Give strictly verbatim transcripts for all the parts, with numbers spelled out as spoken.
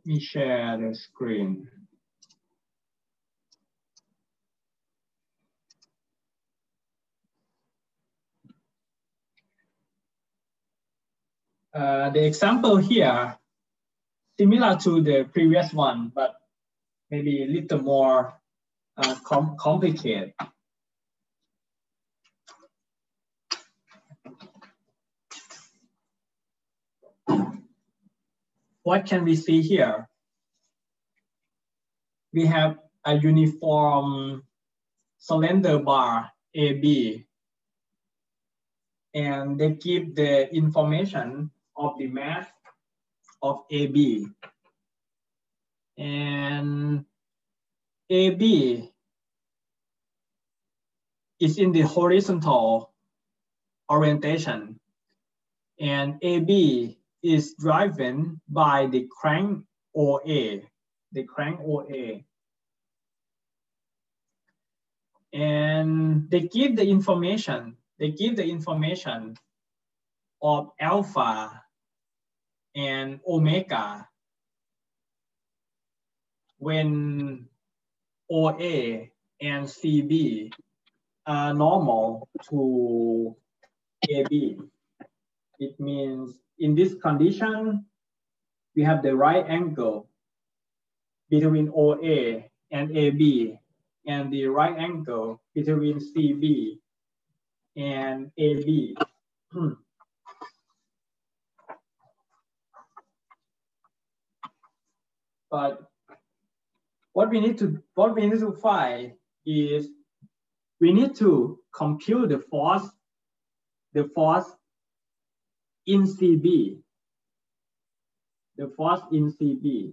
me share the screen. Uh, the example here, similar to the previous one, but maybe a little more uh, com complicated. What can we see here? We have a uniform cylinder bar A B, and they give the information of the mass of A B. And A B is in the horizontal orientation, and A B is driven by the crank O A, the crank O A. And they give the information, they give the information of alpha and omega when O A and C B are normal to A B. It means in this condition, we have the right angle between O A and A B, and the right angle between C B and A B. But what we need to what we need to find is we need to compute the force, the force in C B, the force in C B,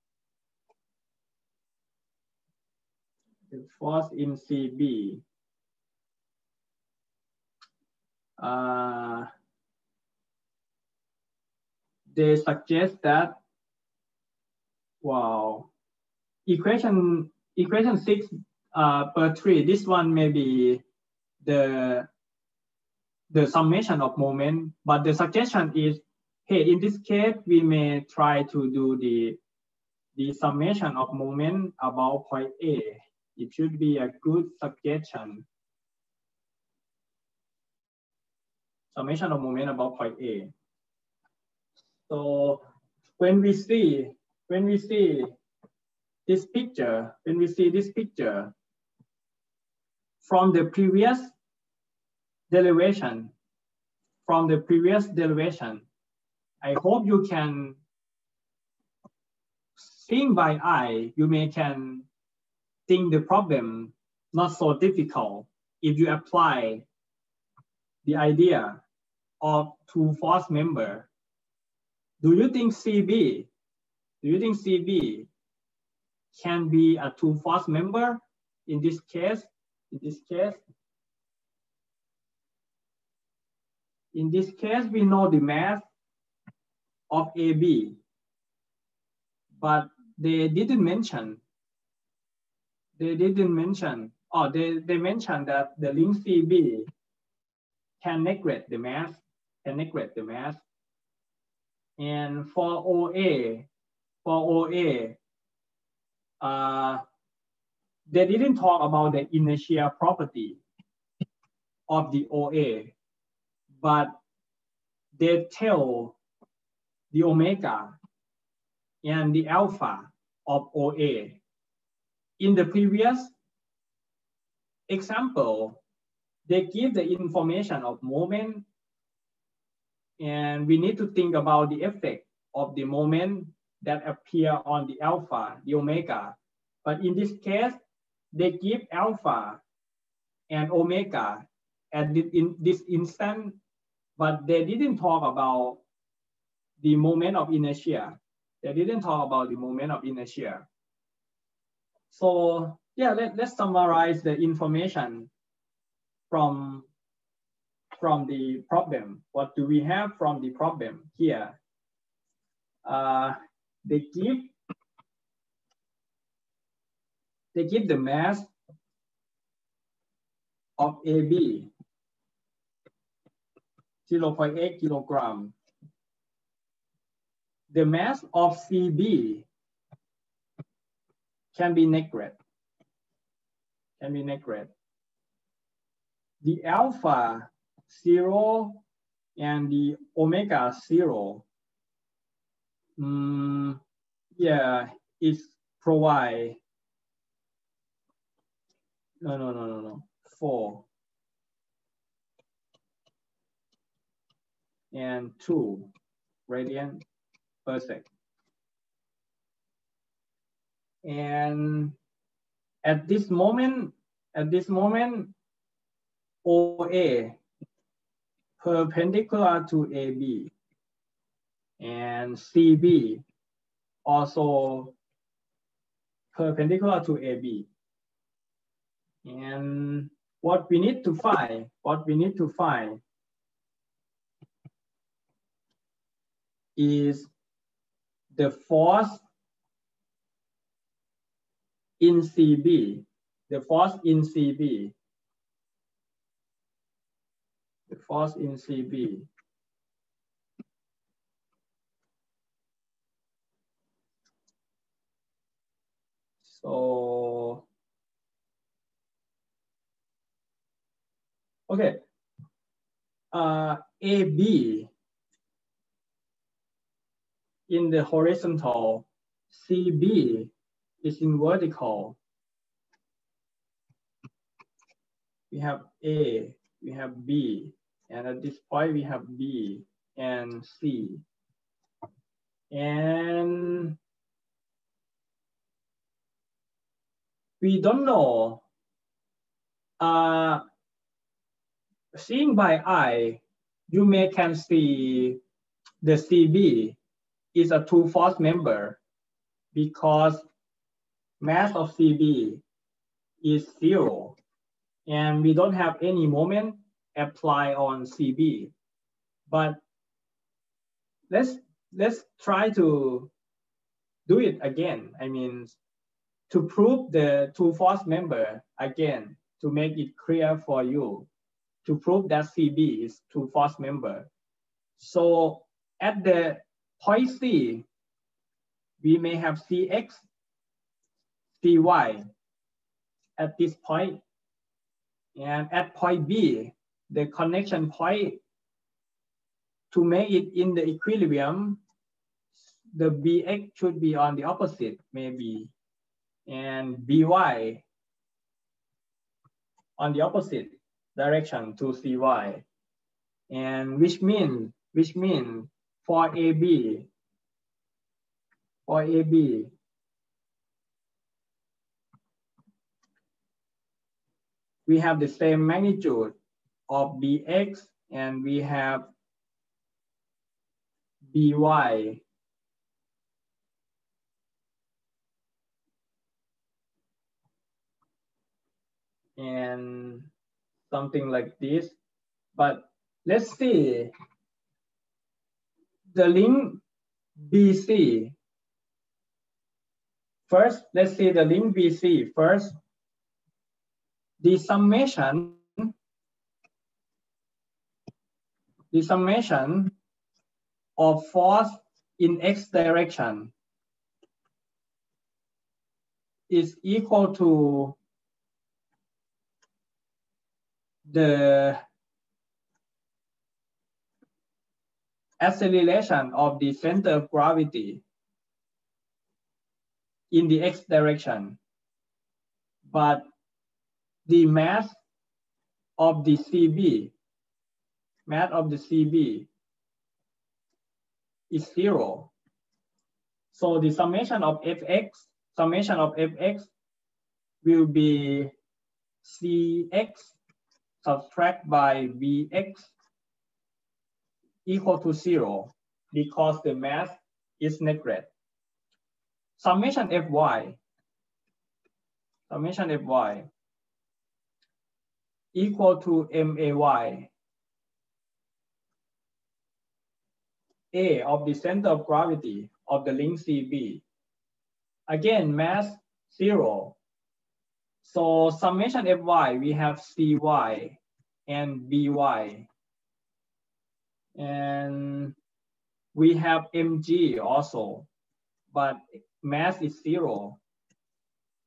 the force in C B. Uh, they suggest that, wow, equation equation six uh, per three. This one may be the the summation of moment, but the suggestion is, hey, in this case, we may try to do the the summation of moment about point A. It should be a good suggestion. Summation of moment about point A. So when we see when we see this picture, when we see this picture from the previous derivation, from the previous derivation, I hope you can, seeing by eye, you may can think the problem not so difficult if you apply the idea of two force member. Do you think C B, do you think C B can be a two force member in this case? In this case, in this case, we know the mass of A B, but they didn't mention, they didn't mention, oh, they, they mentioned that the link C B can neglect the mass, can neglect the mass. And for O A, for O A, uh, they didn't talk about the inertia property of the O A, but they tell the omega and the alpha of O A. In the previous example, they give the information of moment, and we need to think about the effect of the moment that appear on the alpha, the omega. But in this case, they give alpha and omega at the, in this instant, but they didn't talk about the moment of inertia. They didn't talk about the moment of inertia. So yeah, let, let's summarize the information from from the problem. What do we have from the problem here? Uh, they give they give the mass of A B zero point eight kilogram. The mass of C B can be negative. Can be negative. The alpha zero and the omega zero. Mm, yeah, it's provide. No, no, no, no, no. Four and two radian per second. And at this moment, at this moment, O A perpendicular to A B and C B also perpendicular to A B. And what we need to find, what we need to find is the force in C B, the force in C B, the force in C B. So, okay, uh, A B in the horizontal, C B is in vertical. We have A, we have B, and at this point we have B and C. And we don't know, uh, seeing by eye, you may can see the C B is a two force member because mass of C B is zero and we don't have any moment apply on C B. But let's let's try to do it again. I mean, to prove the two force member again, to make it clear for you, to prove that C B is two force member. So at the point C, we may have C X, C Y at this point. And at point B, the connection point, to make it in the equilibrium, the B X should be on the opposite, maybe, and B Y on the opposite direction to C Y. And which mean, which mean for A B, for A B, we have the same magnitude of B X and we have B Y. And something like this. But let's see the link B C. First, let's see the link B C first. The summation, the summation of force in X direction is equal to the acceleration of the center of gravity in the X direction. But the mass of the C B, mass of the C B is zero. So the summation of Fx, summation of Fx will be Cx subtract by Vx equal to zero because the mass is negative. Summation Fy, summation Fy equal to May. A of the center of gravity of the link C B. Again, mass zero. So summation Fy, we have Cy and By. And we have Mg also, but mass is zero.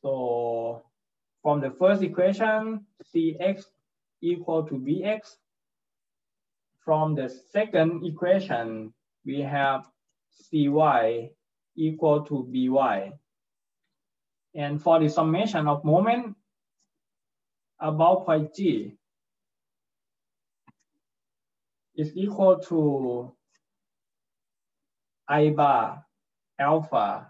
So from the first equation, Cx equal to Bx. From the second equation, we have Cy equal to By. And for the summation of moment about point G is equal to I bar alpha,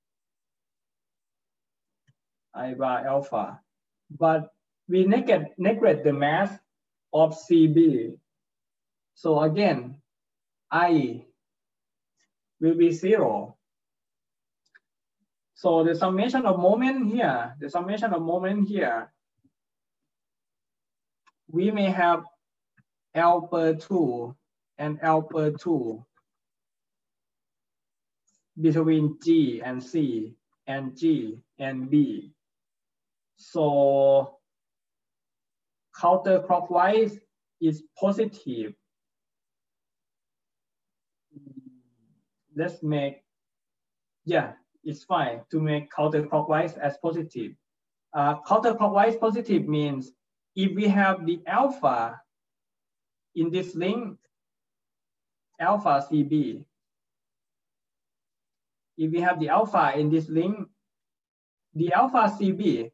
I bar alpha. But we neglect, neglect the mass of C B. So again, I will be zero. So the summation of moment here, the summation of moment here, we may have L per two and L per two between G and C and G and B. So counterclockwise is positive. Let's make, yeah, it's fine to make counterclockwise as positive. Uh, counterclockwise positive means if we have the alpha in this link, alpha C B, if we have the alpha in this link, the alpha C B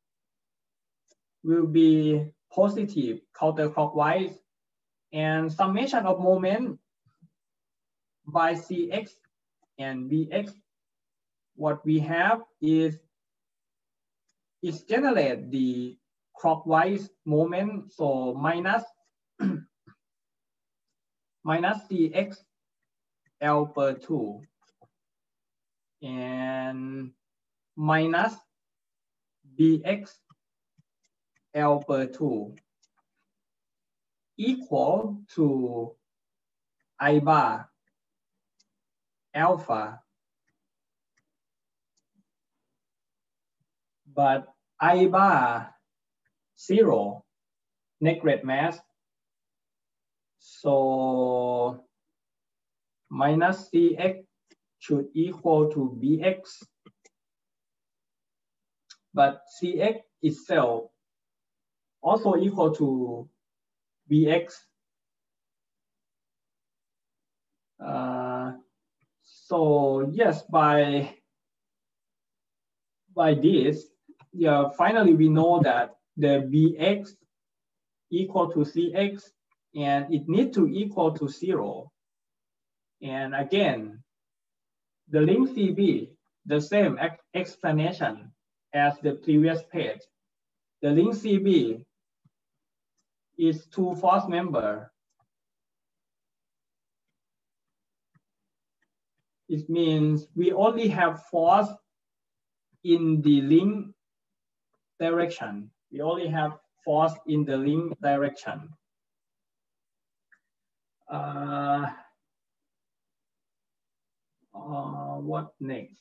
will be positive counterclockwise, and summation of moment by Cx and Bx, what we have is is generate the clockwise moment, so minus minus Cx L per two and minus Bx L per two equal to I bar alpha, but I bar zero, neglect mass. So minus Cx should equal to Bx, but Cx itself also equal to Bx. Uh, so yes, by by this, yeah, finally we know that the Bx equal to Cx and it needs to equal to zero. And again, the link C B, the same ex explanation as the previous page. The link C B is two force member. It means we only have force in the link direction. We only have force in the link direction. Uh, uh, what next?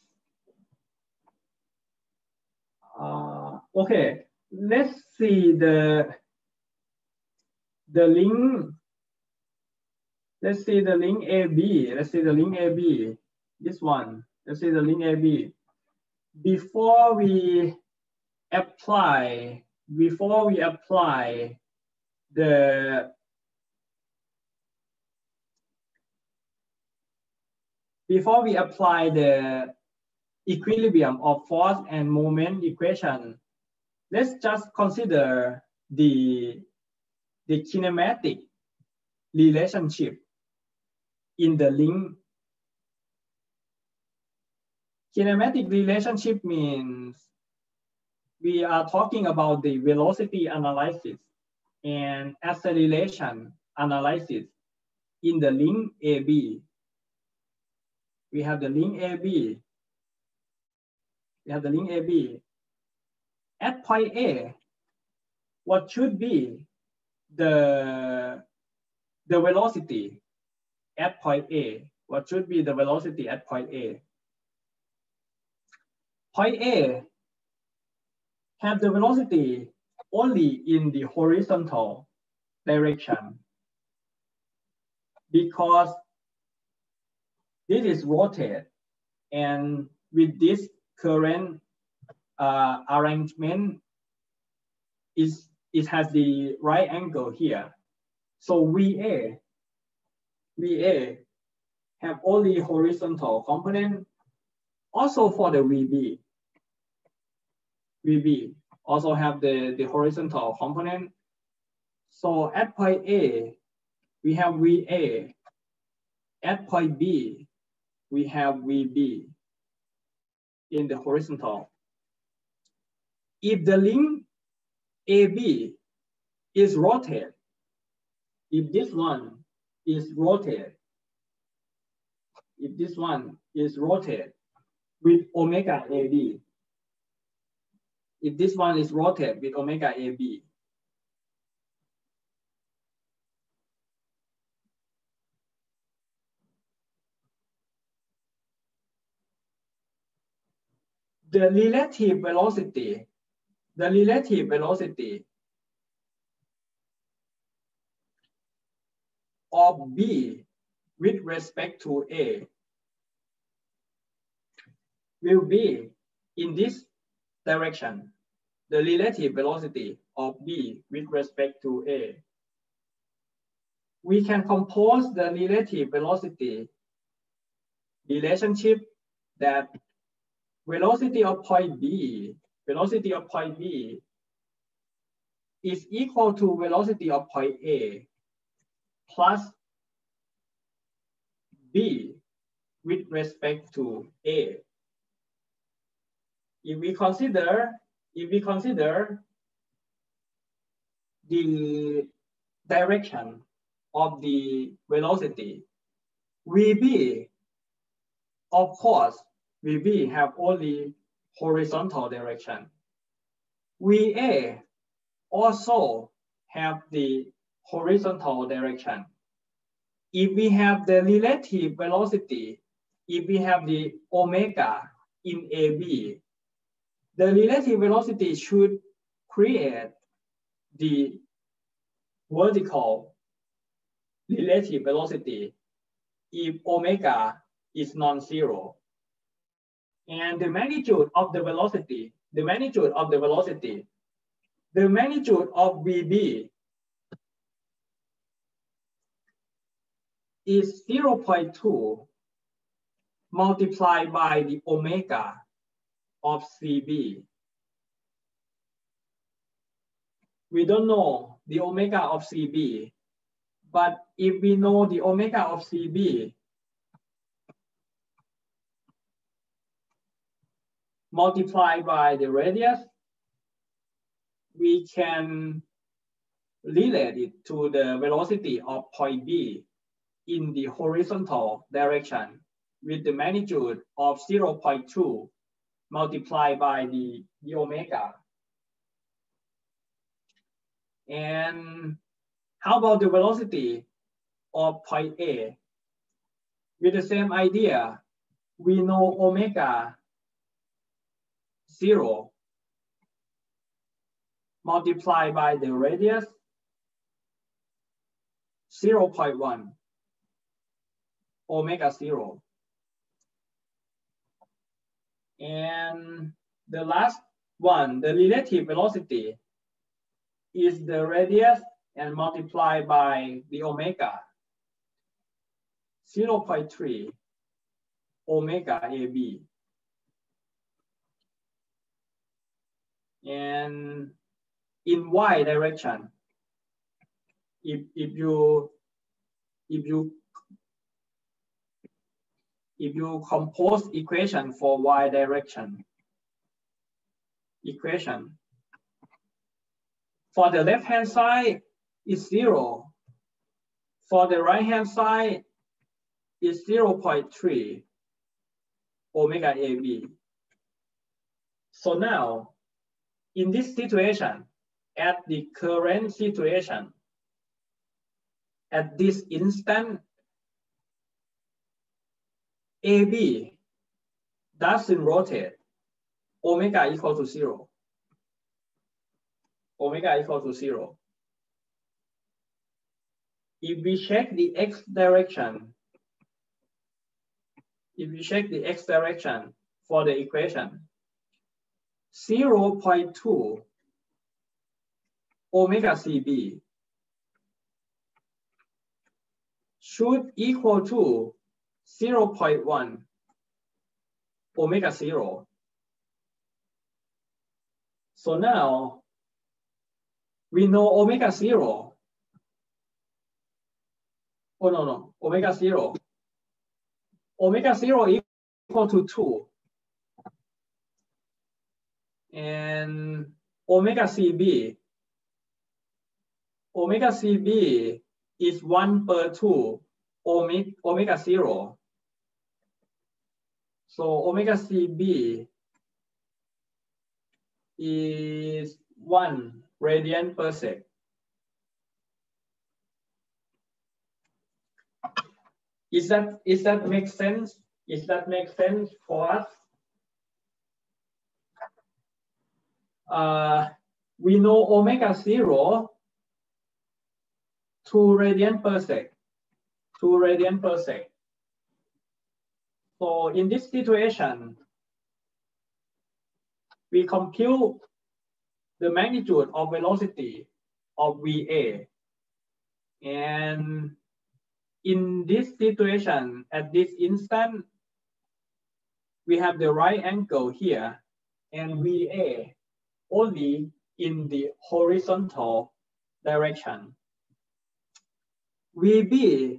Uh, okay, let's see the the link. Let's see the link A B. Let's see the link A B. This one. Let's see the link A B. Before we apply, before we apply the before we apply the equilibrium of force and moment equation, let's just consider the the kinematic relationship in the link. Kinematic relationship means we are talking about the velocity analysis and acceleration analysis in the link A B. We have the link A B. We have the link A B. At point A, what should be the, the velocity at point A? What should be the velocity at point A? Point A have the velocity only in the horizontal direction because this is rotate, and with this current uh, arrangement is it has the right angle here. So V A, V A have only horizontal component. Also for the V B, V B also have the, the horizontal component. So at point A, we have V A. At point B, we have V B in the horizontal. If the link A B is rotated, if this one is rotated, if this one is rotated with omega A B, if this one is rotated with omega A B, the relative velocity, the relative velocity of B with respect to A will be in this direction. The relative velocity of B with respect to A. We can compose the relative velocity relationship that velocity of point B, velocity of point B is equal to velocity of point A plus B with respect to A. If we consider, if we consider the direction of the velocity, V B, of course, V B have only horizontal direction. V A also have the horizontal direction. If we have the relative velocity, if we have the omega in A B, the relative velocity should create the vertical relative velocity if omega is non-zero. And the magnitude of the velocity, the magnitude of the velocity, the magnitude of V B is zero point two multiplied by the omega of C B. We don't know the omega of C B, but if we know the omega of C B, multiplied by the radius, we can relate it to the velocity of point B in the horizontal direction with the magnitude of zero point two multiplied by the, the omega. And how about the velocity of point A? With the same idea, we know omega zero multiplied by the radius zero point one omega zero. And the last one, the relative velocity, is the radius and multiplied by the omega zero point three omega A B. And in y direction, if, if you if you if you compose equation for y direction, equation for the left hand side is zero, for the right hand side is zero point three omega A B. So now, in this situation, at the current situation, at this instant, A B doesn't rotate, omega equal to zero. Omega equal to zero. If we check the x direction, if we check the x direction for the equation, zero point two omega C B should equal to zero point one omega zero. So now we know omega zero. Oh no, no, omega zero. Omega zero equal to two. And omega C B, omega C B is one per two omega, omega zero. So omega C B is one radian per sec. Is that, is that make sense? Is that make sense for us? Uh, we know omega zero, two radian per sec, two radian per sec. So in this situation, we compute the magnitude of velocity of V A. And in this situation, at this instant, we have the right angle here and V A only in the horizontal direction. V B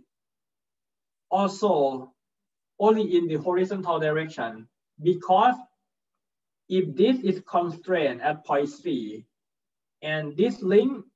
also only in the horizontal direction, because if this is constrained at point C and this length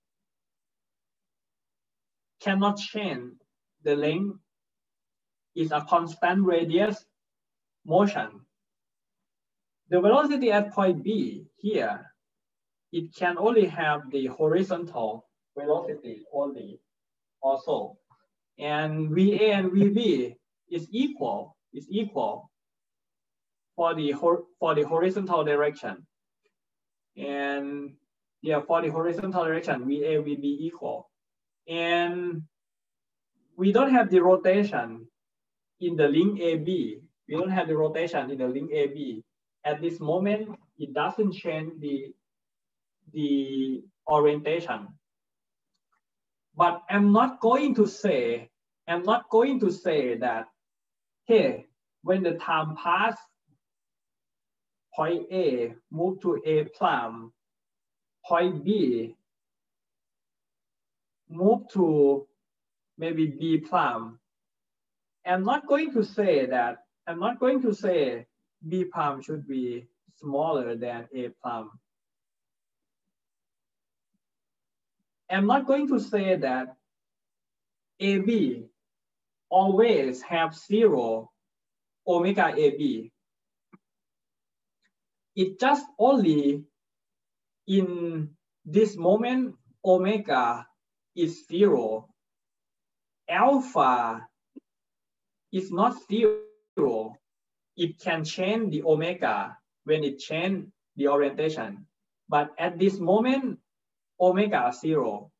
cannot change, the length is a constant radius motion. The velocity at point B here, it can only have the horizontal velocity only also. And V A and V B is equal, is equal for the, for the horizontal direction. And yeah, for the horizontal direction, V A will be equal. And we don't have the rotation in the link A B. We don't have the rotation in the link A B. At this moment, it doesn't change the, the orientation. But I'm not going to say, I'm not going to say that, hey, when the time pass, point A move to A prime, point B move to maybe B prime. I'm not going to say that, I'm not going to say B prime should be smaller than A prime. I'm not going to say that A B always have zero omega A B. It just only in this moment, omega is zero. Alpha is not zero. It can change the omega when it change the orientation. But at this moment, omega zero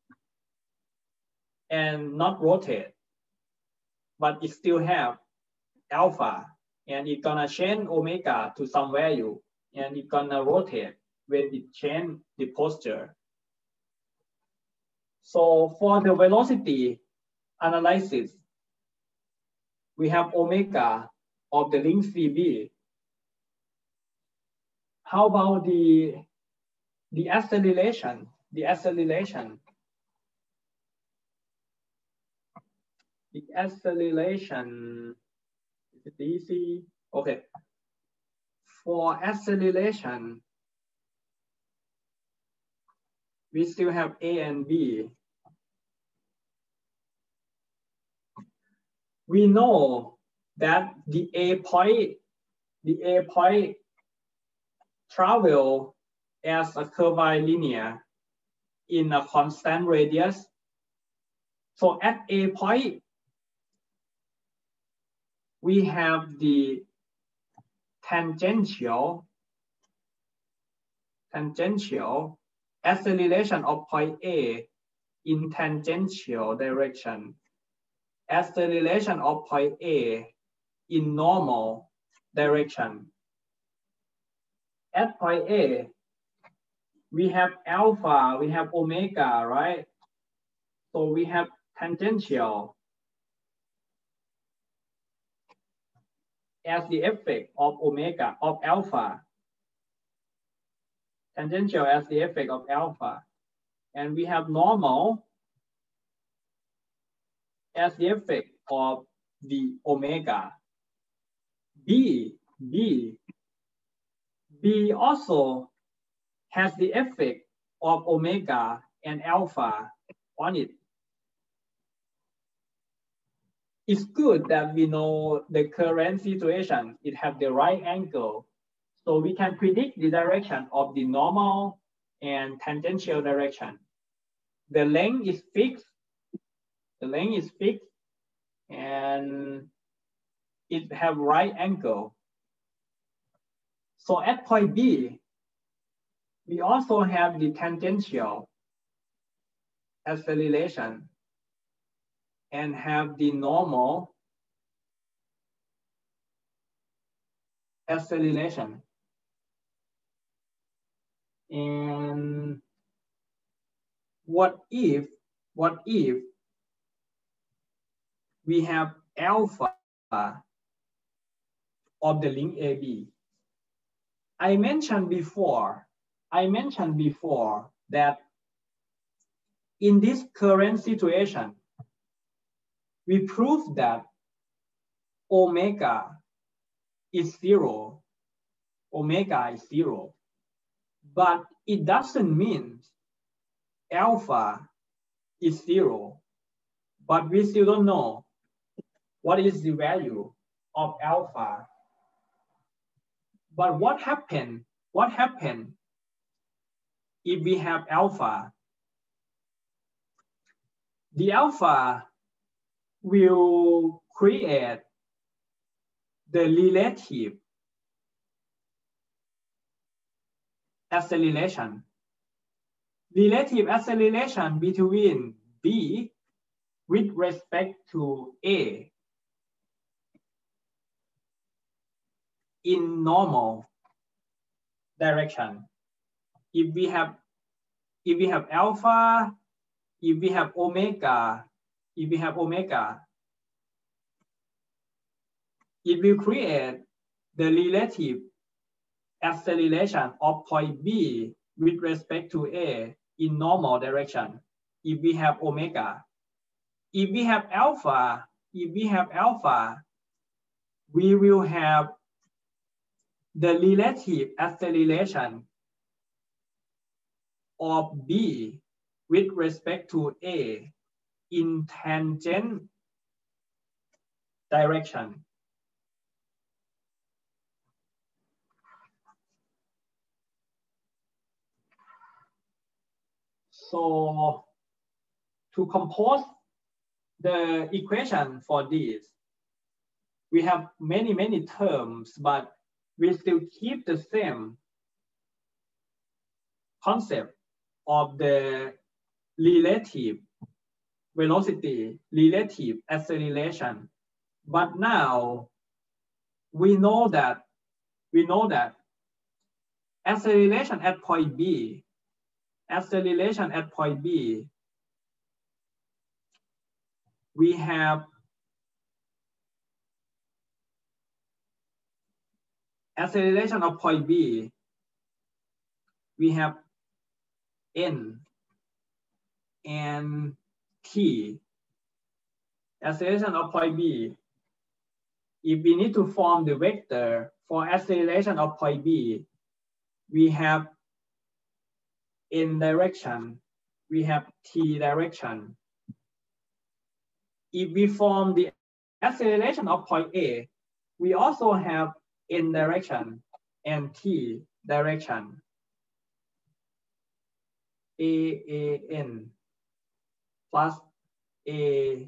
and not rotate, but it still have alpha, and it's gonna change omega to some value, and it's gonna rotate when it change the posture. So for the velocity analysis, we have omega of the link C B. How about the, the acceleration? The acceleration. The acceleration, is it easy? Okay. For acceleration, we still have A and B. We know that the A point, the A point travel as a curvilinear in a constant radius. So at A point, we have the tangential, tangential acceleration of point A in tangential direction, acceleration of point A in normal direction. at point A, we have alpha, we have omega, right? So we have tangential as the effect of omega, of alpha. Tangential as the effect of alpha. And we have normal as the effect of the omega. B, B, B also has the effect of omega and alpha on it. It's good that we know the current situation. It has the right angle. So we can predict the direction of the normal and tangential direction. The length is fixed. The length is fixed and it have right angle. So at point B, we also have the tangential acceleration and have the normal acceleration. And what if, what if we have alpha of the link A B? I mentioned before, I mentioned before that in this current situation, we prove that omega is zero. Omega is zero. But it doesn't mean alpha is zero. But we still don't know what is the value of alpha. But what happened? What happened if we have alpha? The alpha will create the relative acceleration. Relative acceleration between B with respect to A in normal direction. If we have, if we have alpha, if we have omega, if we have omega, it will create the relative acceleration of point B with respect to A in normal direction. If we have omega, if we have alpha, if we have alpha, we will have the relative acceleration of B with respect to A in tangent direction. So to compose the equation for this, we have many, many terms, but we still keep the same concept of the relative velocity, relative acceleration. But now we know that, we know that acceleration at point B, acceleration at point B, we have acceleration of point B, we have n and t. Acceleration of point B, if we need to form the vector for acceleration of point B, we have n direction, we have t direction. If we form the acceleration of point A, we also have n direction and t direction. A, A, N plus A,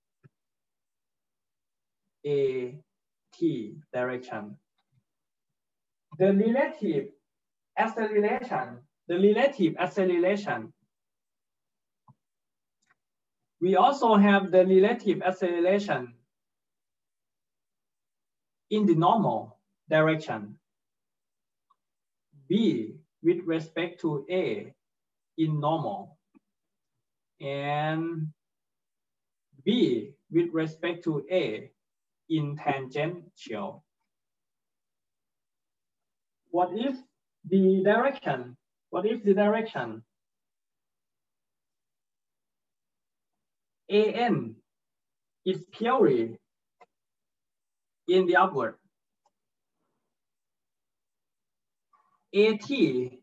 A, T direction. The relative acceleration, the relative acceleration, we also have the relative acceleration in the normal direction. B with respect to A in normal, and B with respect to A in tangential. What is the direction? What is the direction? A N is purely in the upward. A T,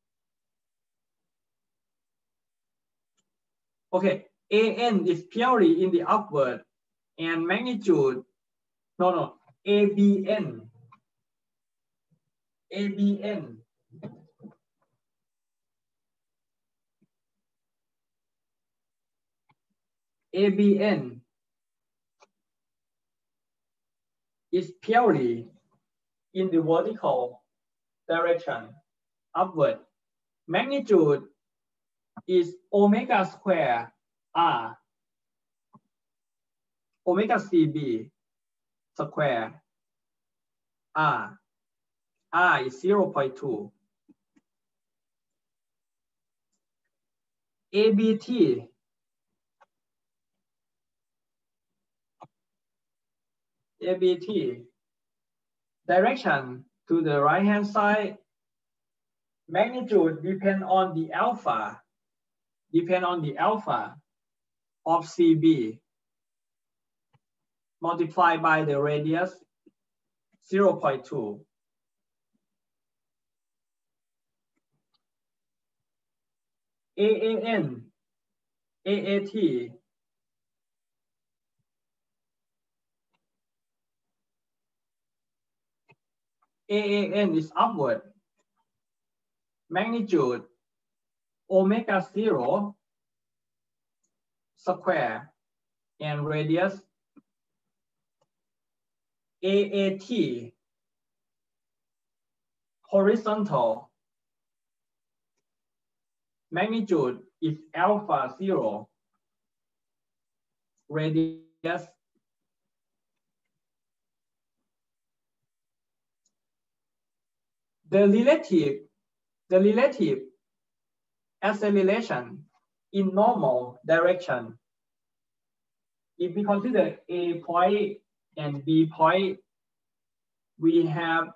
okay, A N is purely in the upward, and magnitude, no, no, A B N, A B N, A B N is purely in the vertical direction, upward. Magnitude is omega square R, omega C B square R. R is zero point two. A B T A B T direction to the right hand side, magnitude depend on the alpha, depend on the alpha of C B multiplied by the radius zero point two. A A N, A A T, A A N is upward. Magnitude omega zero square and radius A A T horizontal. Magnitude is alpha zero, radius the relative the relative acceleration in normal direction. If we consider A point and B point, we have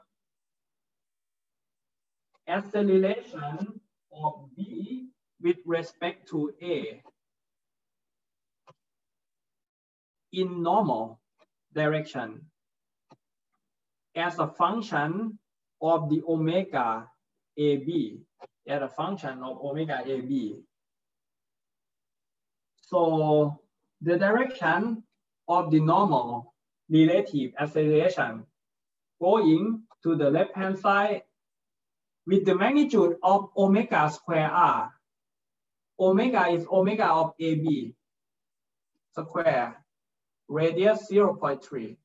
acceleration of B with respect to A in normal direction as a function of the omega A B, as a function of omega A B. So the direction of the normal relative acceleration going to the left hand side with the magnitude of omega square R. Omega is omega of A B square, radius zero point three.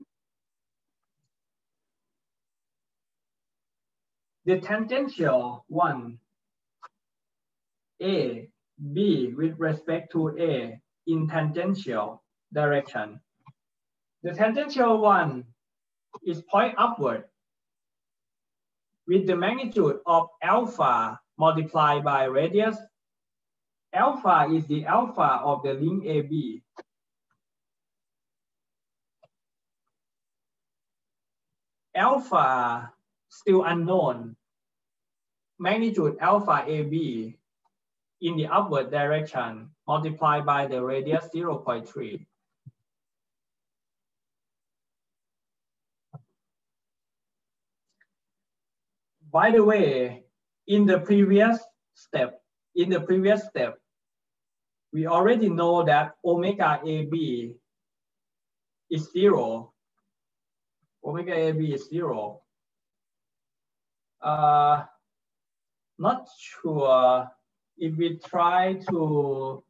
The tangential one, A, B with respect to A in tangential direction. The tangential one is point upward with the magnitude of alpha multiplied by radius. Alpha is the alpha of the link A B. Alpha still unknown. Magnitude alpha A B in the upward direction multiplied by the radius zero point three. By the way, in the previous step, in the previous step, we already know that omega A B is zero. Omega A B is zero. Uh, not sure if we try to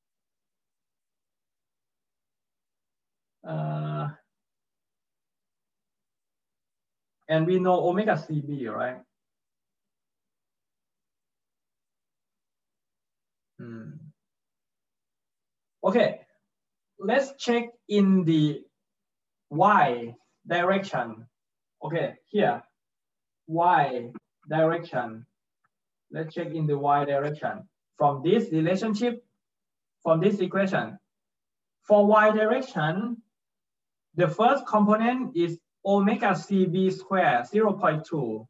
uh, and we know omega C B, right? Hmm. Okay, let's check in the Y direction. Okay, here, Y direction. Let's check in the y direction. From this relationship, from this equation, for y direction, the first component is omega C B squared, zero point two.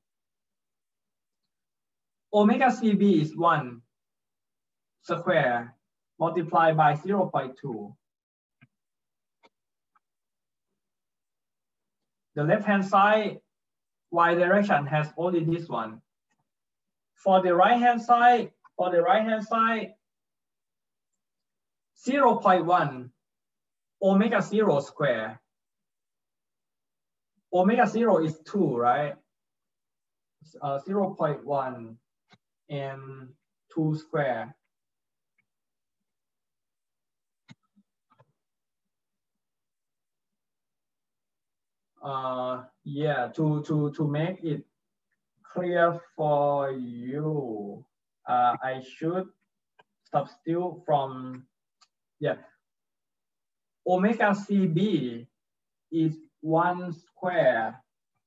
Omega C B is one square multiplied by zero point two. The left-hand side, y direction has only this one. For the right-hand side, for the right-hand side, zero point one omega zero square. Omega zero is two, right? Uh, zero point one and two square. Uh, yeah, to, to, to make it clear for you, uh, I should substitute from, yeah, omega C B is one square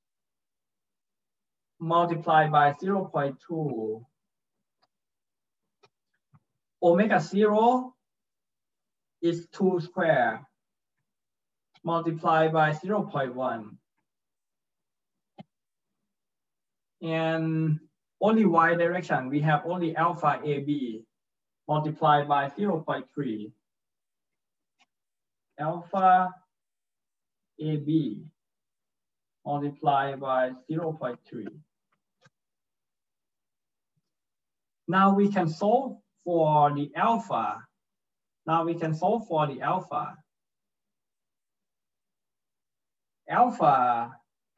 multiplied by zero point two. Omega zero is two square multiplied by zero point one. And only y direction, we have only alpha A B multiplied by zero point three. Alpha A B multiplied by zero point three. Now we can solve for the alpha. Now we can solve for the alpha. Alpha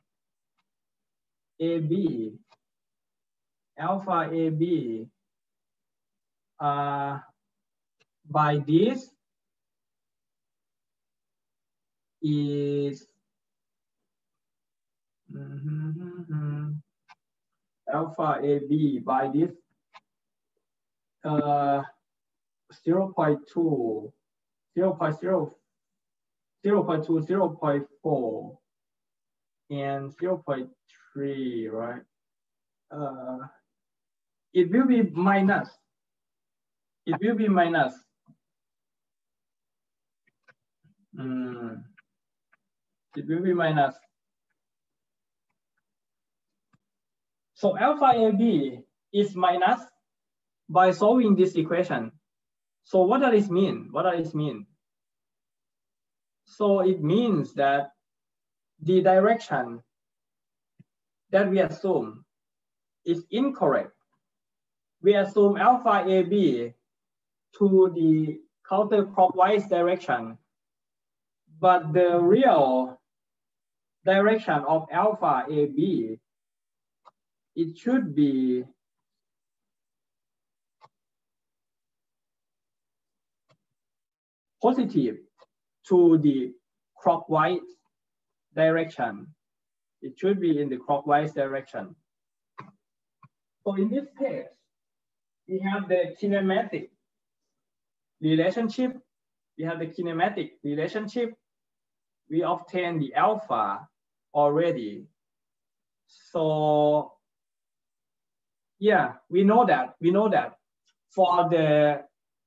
A B, alpha A B, uh, by this is mm-hmm, alpha A B by this uh, zero point two, zero point zero, zero point two, zero point four, and zero point three, right? Uh, it will be minus. It will be minus. Mm. It will be minus. So alpha A B is minus by solving this equation. So what does this mean? What does this mean? So it means that the direction that we assume is incorrect. We assume alpha A B to the counterclockwise direction, but the real direction of alpha A B, it should be positive to the clockwise direction. It should be in the clockwise direction. So in this case, we have the kinematic relationship. We have the kinematic relationship. We obtain the alpha already. So yeah, we know that. We know that for the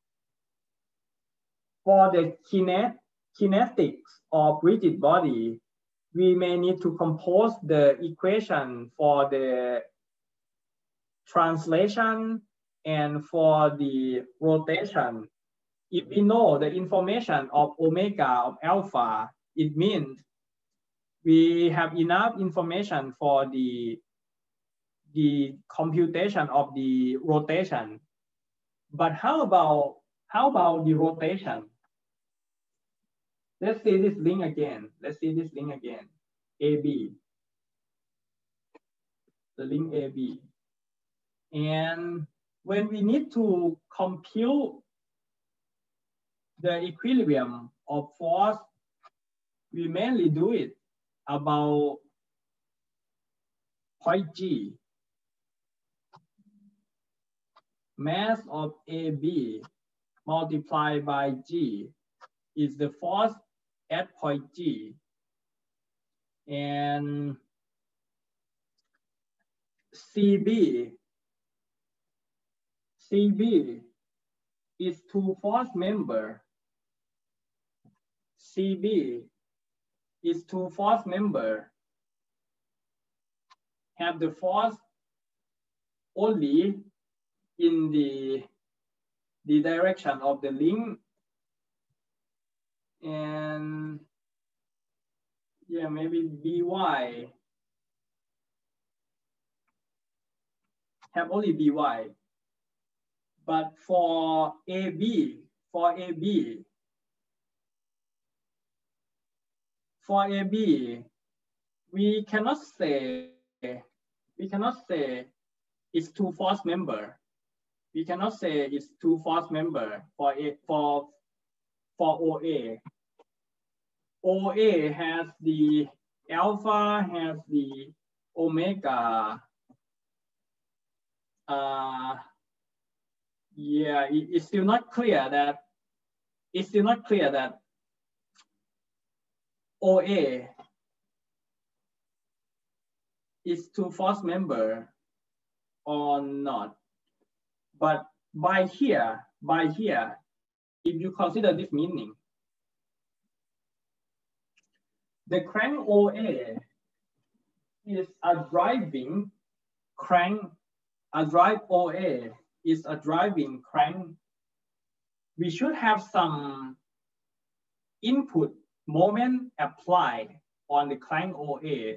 for the kinet kinetics of rigid body, we may need to compose the equation for the translation and for the rotation. If we know the information of omega of alpha, it means we have enough information for the, the computation of the rotation. But how about, how about the rotation? Let's see this link again. Let's see this link again. A B. The link A B. And when we need to compute the equilibrium of force, we mainly do it about point G. Mass of A B multiplied by G is the force at point G. And C B, C B is two force member. C B is two force member. Have the force only in the, the direction of the link. And yeah, maybe B Y have only B Y. But for A B, for A B, for A B, we cannot say, we cannot say it's two force member. We cannot say it's two force member for a, for for O A. O A has the alpha, has the omega. Uh, yeah, it, it's still not clear that it's still not clear that O A is two force member or not. But by here, by here, if you consider this meaning, the crank O A is a driving crank, a drive O A is a driving crank. We should have some input moment applied on the crank O A.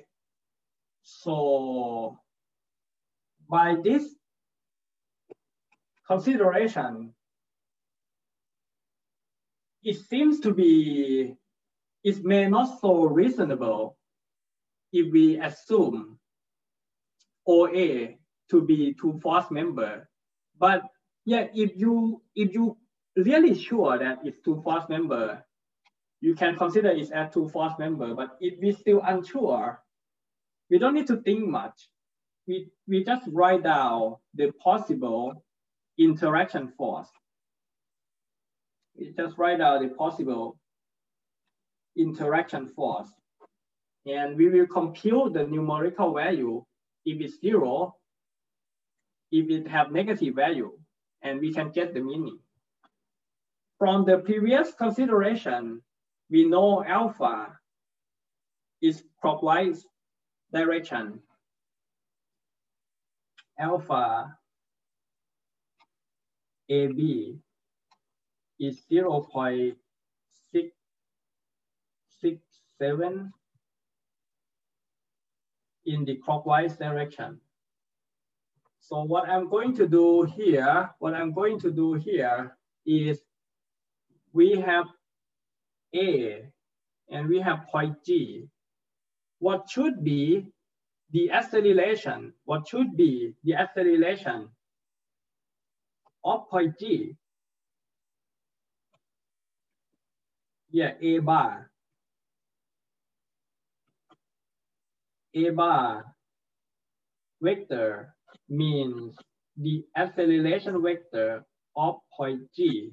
So by this consideration, it seems to be, it may not so reasonable if we assume O A to be two force member. But yeah, if you if you really sure that it's two force member, you can consider it as two force member. But if we still unsure, we don't need to think much. We we just write down the possible interaction force. We just write down the possible interaction force, and we will compute the numerical value if it's zero, if it have negative value, and we can get the meaning. From the previous consideration, we know alpha is clockwise direction. Alpha A B is zero point six six seven in the clockwise direction. So what I'm going to do here, what I'm going to do here is we have A and we have point G. What should be the acceleration? What should be the acceleration of point G? Yeah, A bar. A bar vector means the acceleration vector of point G.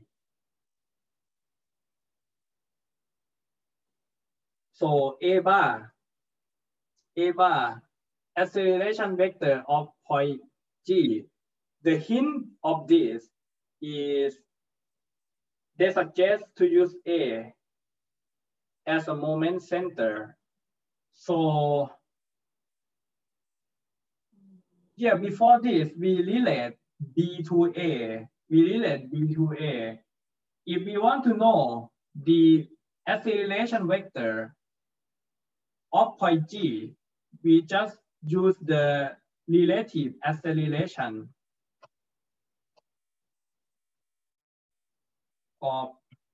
So A bar, A bar, acceleration vector of point G. The hint of this is they suggest to use A as a moment center. So yeah, before this, we relate B to A. We relate B to A. If we want to know the acceleration vector of point G, we just use the relative acceleration of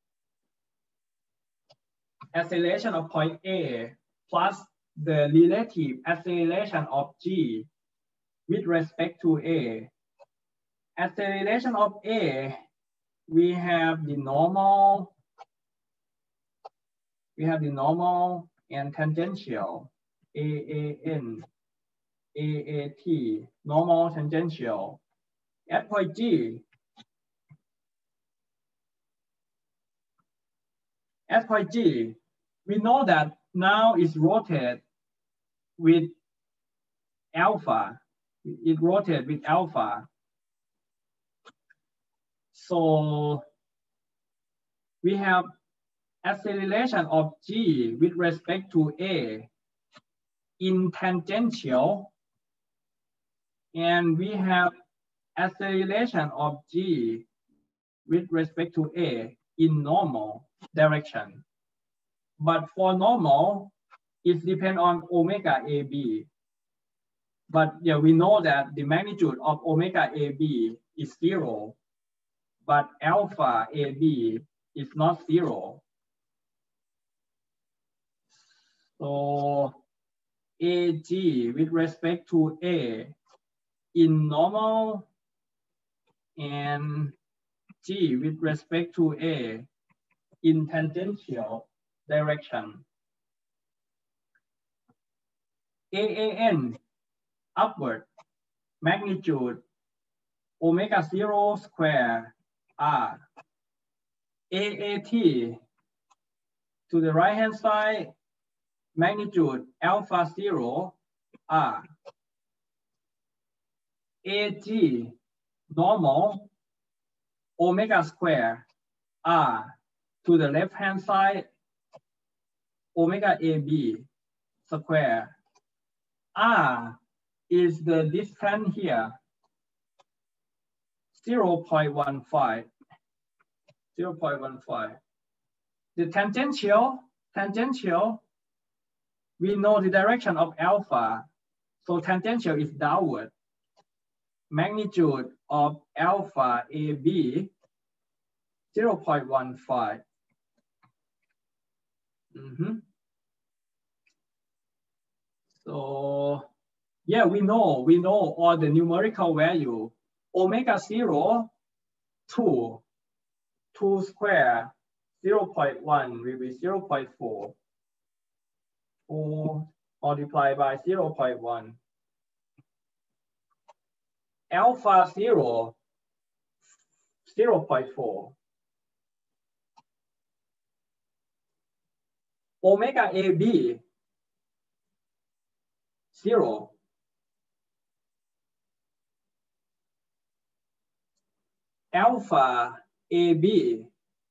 acceleration of point A plus the relative acceleration of G with respect to A. Acceleration of A, we have the normal, we have the normal and tangential, A A N, A A T, normal tangential. At point G, at point G, we know that now it's rotated with alpha. It rotates with alpha. So we have acceleration of G with respect to A in tangential, and we have acceleration of G with respect to A in normal direction. But for normal, it depends on omega A B. But yeah, we know that the magnitude of omega A B is zero, but alpha A B is not zero. So A G with respect to A in normal and G with respect to A in tangential direction. A A N upward magnitude omega zero square R. A A T to the right hand side magnitude alpha zero R. A G normal omega square R to the left hand side omega A B square. R is the distance here, zero point one five. zero point one five. The tangential, tangential, we know the direction of alpha, so tangential is downward. Magnitude of alpha A B, zero point one five. Mm-hmm. So yeah, we know, we know all the numerical value. Omega zero, two, two square, zero point one will be zero point four. four multiplied by zero point one. Alpha zero, zero point four. Omega A B, zero. Alpha A B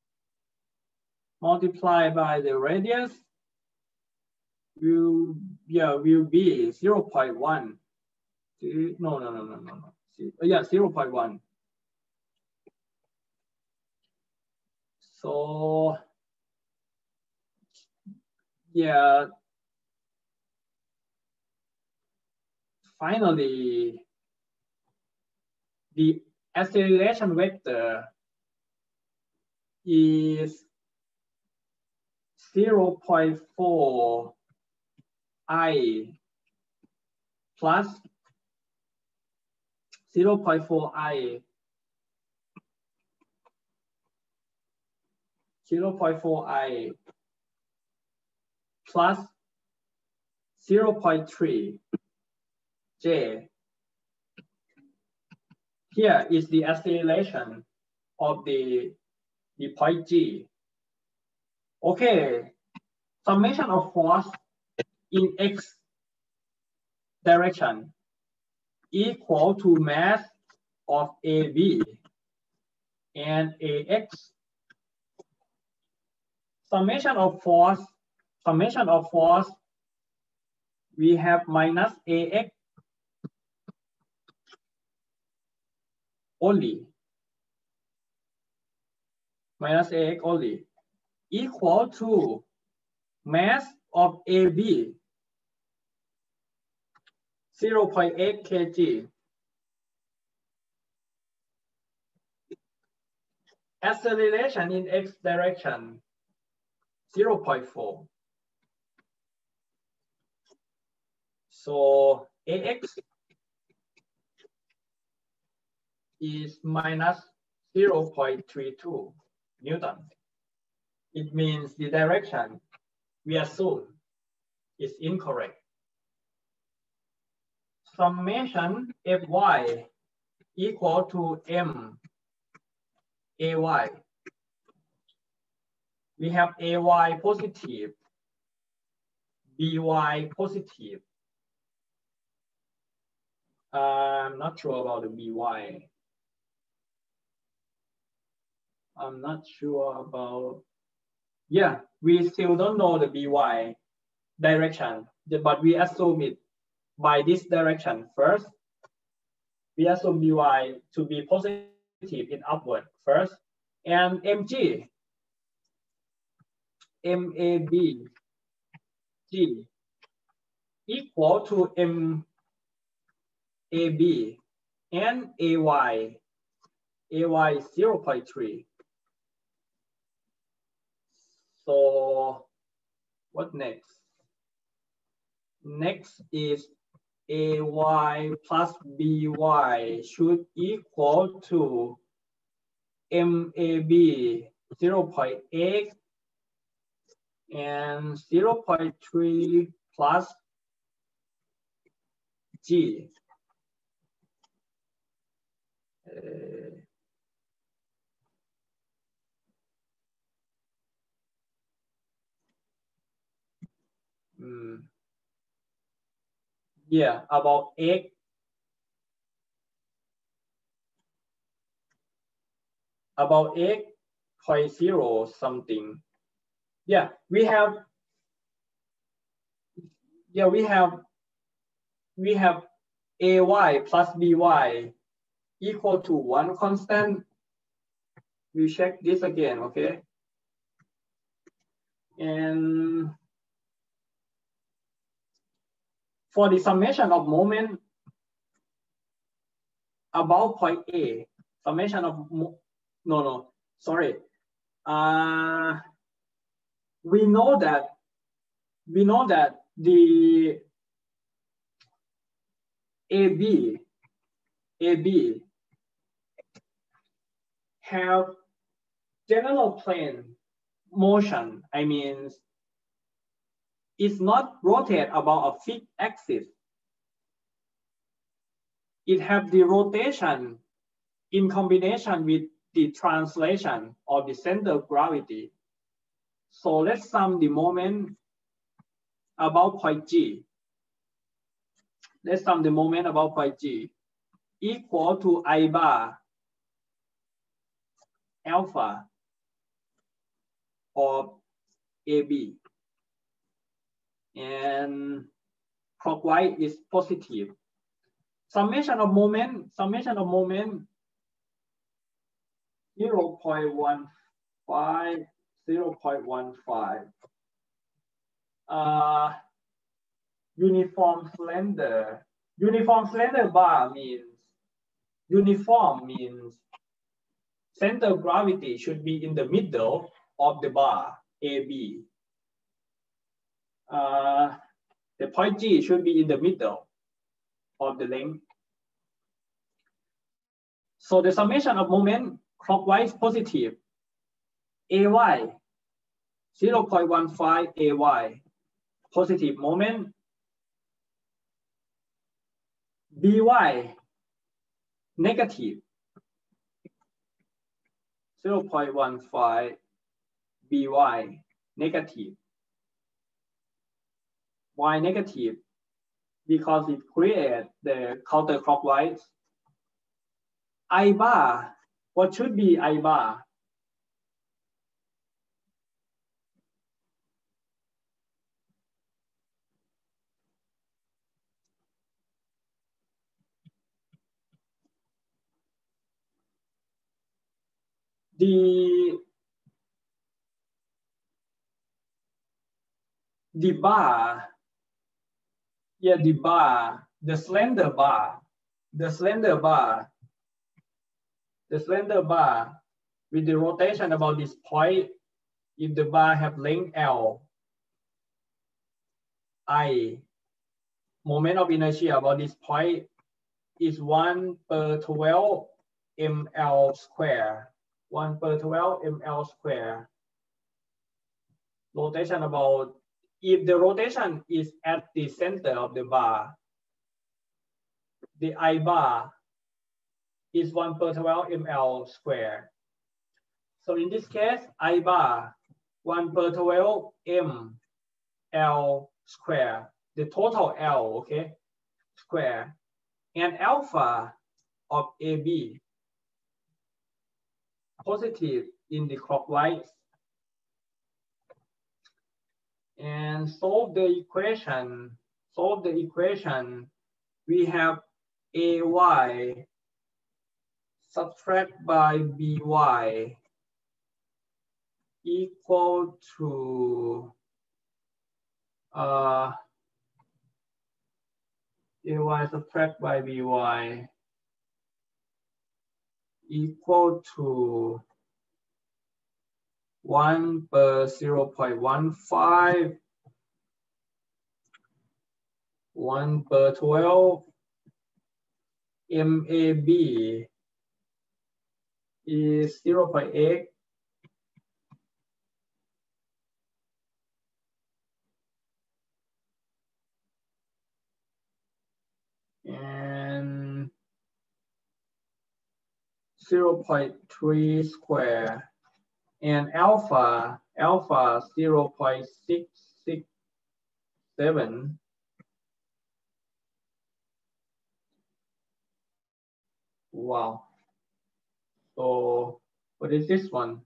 multiplied by the radius will, yeah, will be zero point one. No, no, no, no, no, no. Yeah, zero point one. So, yeah, finally, the acceleration vector is zero point four I plus zero point four I, zero point four I plus zero point three J. Here is the acceleration of the, the point G. Okay, summation of force in X direction equal to mass of A B and A X. Summation of force, summation of force, we have minus A X only, minus A X only, equal to mass of A B, zero point eight kilograms. Acceleration in X direction, zero point four. So A X is minus zero point three two Newton. It means the direction we assume is incorrect. Summation Fy equal to M Ay. We have Ay positive, By positive. I'm not sure about the by. I'm not sure about, yeah, we still don't know the by direction, but we assume it by this direction first. We assume by to be positive in upward first, and mg, mab, g equal to mab and ay, ay is zero point three. So what next? Next is ay plus by should equal to mab zero point eight and zero point three plus g. Uh, mm, yeah, about x about x point zero something. Yeah, we have yeah we have we have ay plus by equal to one constant. We check this again, okay? And for the summation of moment about point A, summation of no no sorry. Uh, we know that we know that the A B A B have general plane motion. I mean, it's not rotate about a fixed axis. It have the rotation in combination with the translation of the center of gravity. So let's sum the moment about point G. Let's sum the moment about point G equal to I bar alpha of A B. And clockwise is positive. Summation of moment, summation of moment zero point one five, zero point one five. Uh, uniform slender. Uniform slender bar means, uniform means center of gravity should be in the middle of the bar, A B. Uh, the point G should be in the middle of the length. So the summation of moment clockwise positive. A Y, zero point one five A Y, positive moment. B Y, negative, zero point one five B Y, negative. Why negative? Because it creates the counterclockwise. I bar, what should be I bar? The, the bar, yeah, the bar, the slender bar, the slender bar, the slender bar with the rotation about this point, if the bar have length L, I, moment of inertia about this point is one per twelve ml square, one per twelve ml square. Rotation about, if the rotation is at the center of the bar, the I bar is one per twelve ml square. So in this case, I bar one per twelve ml square, the total L, okay, square. and alpha of A B positive in the clockwise, and solve the equation. Solve the equation. We have A Y subtract by B Y equal to uh, A Y subtract by B Y equal to one per zero point one five, one per twelve, M A B is zero point eight, and zero point three square, and alpha, alpha zero point six six seven. Wow. So what is this one?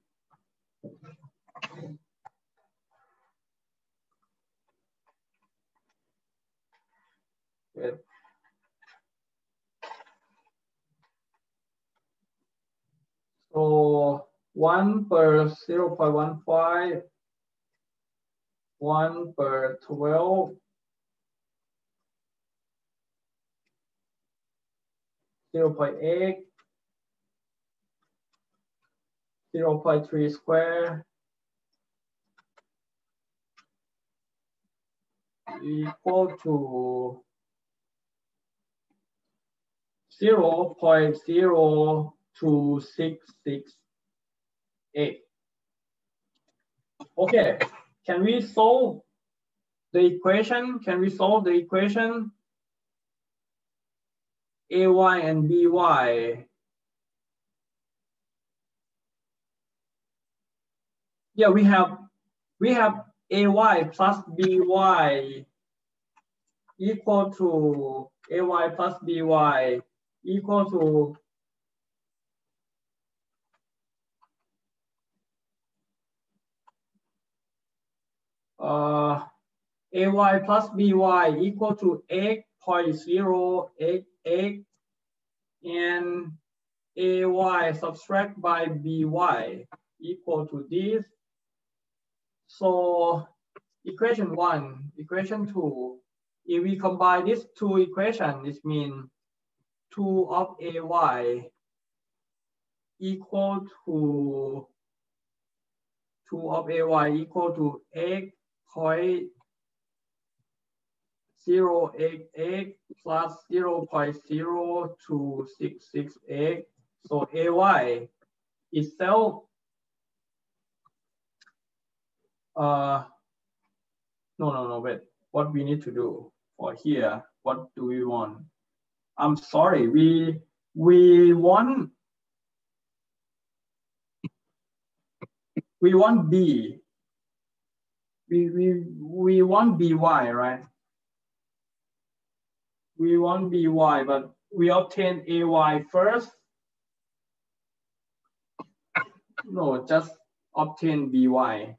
Wait. So one per zero point one five, one per twelve, zero point eight, zero point three square equal to zero point zero two six six eight. Okay, can we solve the equation? Can we solve the equation? A Y and B Y. Yeah, we have we have A Y plus B Y equal to A Y plus B Y equal to uh, A Y plus B Y equal to eight point zero eight eight, and A Y subtract by B Y equal to this. So equation one, equation two, if we combine these two equations, this means two of A Y equal to two of A Y equal to eight point zero eight eight plus zero point zero two six six eight. So A Y itself, uh, no, no, no, wait. What we need to do for here, what do we want? I'm sorry, we, we want, we want B. We, we, we want B Y, right? We want B Y, but we obtain A Y first. No, just obtain B Y.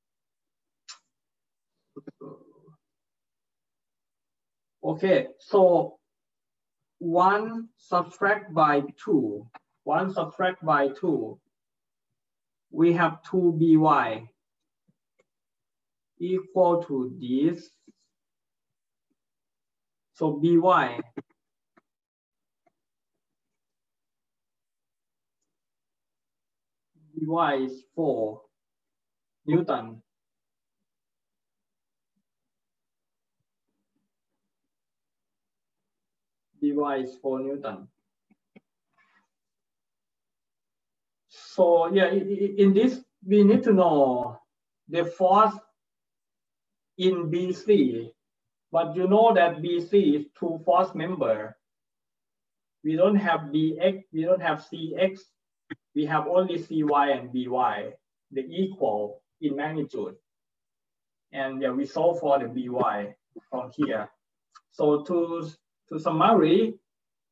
Okay, so one subtract by two, one subtract by two, we have two B Y equal to this. So B Y B Y is four Newton. B Y is four Newton. So yeah, in this, we need to know the force in B C, but you know that B C is two force member. We don't have B X, we don't have C X, we have only C Y and B Y, the equal in magnitude. And yeah, we solve for the B Y from here. So to, to summary,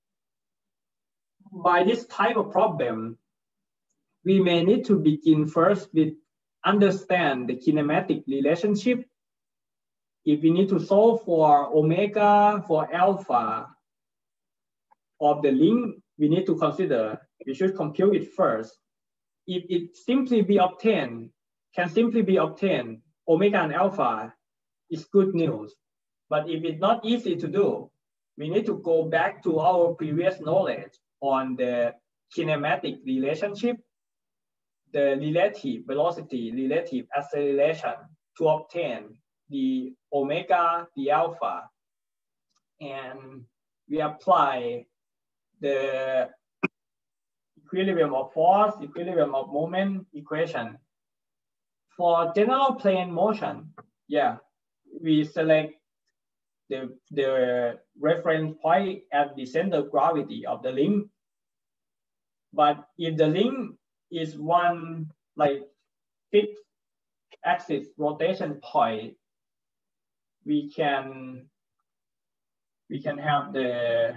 by this type of problem, we may need to begin first with understand the kinematic relationship. If we need to solve for omega, for alpha of the link, we need to consider, we should compute it first. If it simply be obtained, can simply be obtained, omega and alpha is good news. But if it's not easy to do, we need to go back to our previous knowledge on the kinematic relationship, the relative velocity, relative acceleration to obtain the omega, the alpha, and we apply the equilibrium of force, equilibrium of moment equation. For general plane motion, yeah, we select the, the reference point at the center of gravity of the link. But if the link is one like fixed axis rotation point, we can we can have the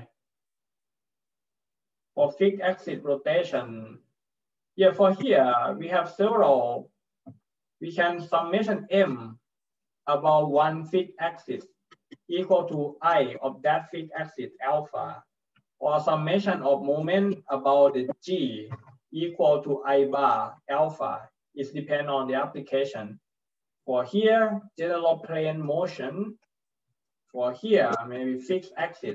for fixed axis rotation. Yeah, for here we have several. We can summation m about one fixed axis equal to I of that fixed axis alpha, or summation of moment about the g equal to I bar alpha. It depends on the application. For here, general plane motion. For here, maybe fixed axis.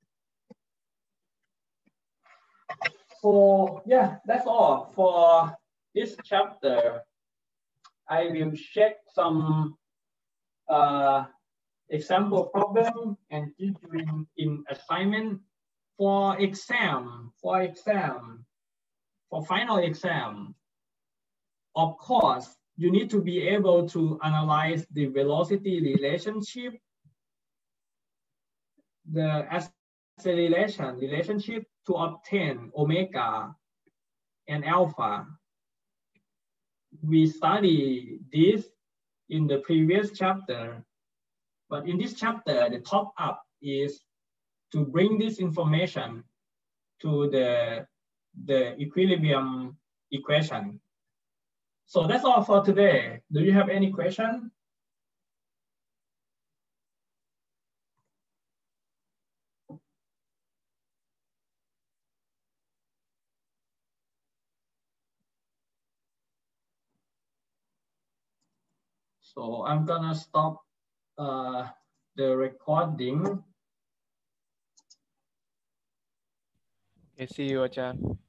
So yeah, that's all for this chapter. I will check some uh, example problem and give you in, in assignment for exam, for exam, for final exam. Of course, you need to be able to analyze the velocity relationship, the acceleration relationship to obtain omega and alpha. We studied this in the previous chapter, but in this chapter, the top up is to bring this information to the, the equilibrium equation. So that's all for today. Do you have any question? So I'm gonna stop uh, the recording. Okay, see you, Achan.